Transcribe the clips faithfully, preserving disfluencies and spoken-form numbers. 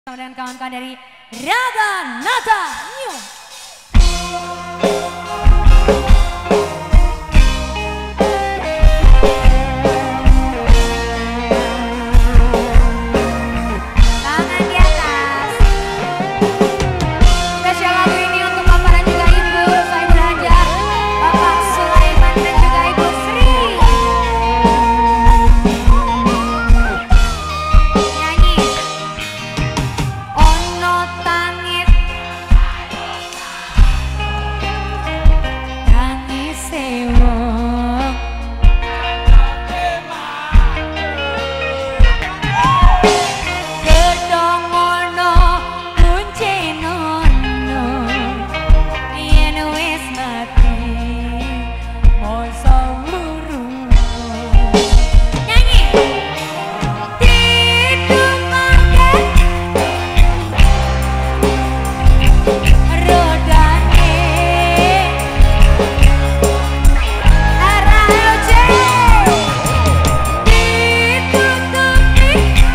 dengan kawan-kawan dari Raga Nata New. Tangan di atas. Spesial lagu ini untuk Bapak dan juga Ibu saya belajar Bapak Sulaiman dan juga Ibu Sri. Nyanyi. Ono tangis tangis sewo gedong ono kunci nono yen wis mati masa wuru nyanyi didumake rodane arah oce ditutupi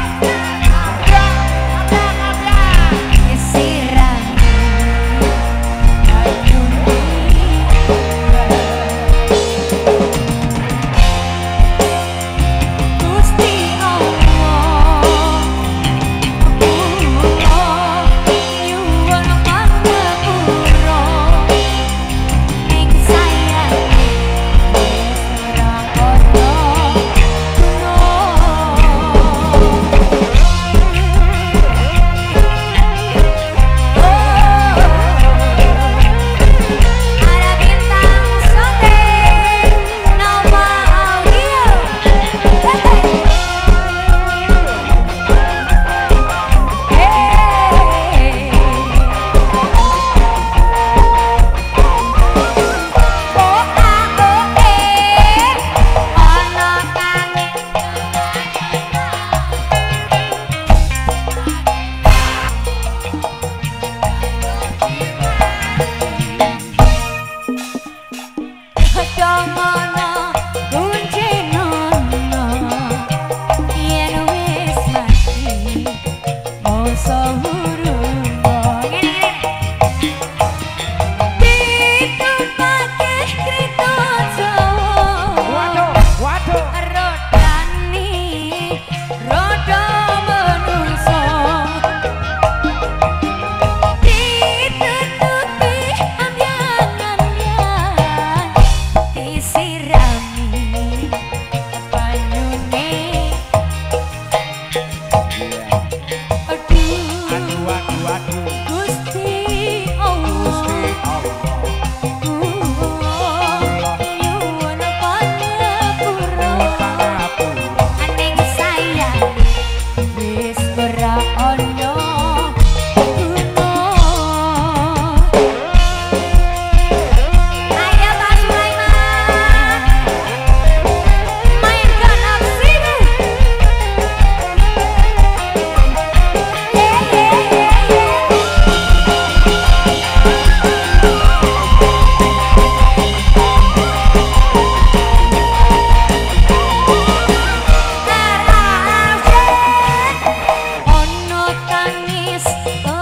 kesirane ayuni Gusti Allah nyuwun pangapura ing sayange wis ora ana ada bintang sote Nova Audio. Domono kunci nono yen wis mati masa urungo ditupake krito Jawa rodani rodo menungso ditutupi ambyang-ambyang disirami banyune aduh Gusti Allah nyuwun pangapura aning sayang wis ora ana guna. Ayo Pak Sulaiman mainkan aksimu. Yeah, yeah, yeah, yeah. Ono tangis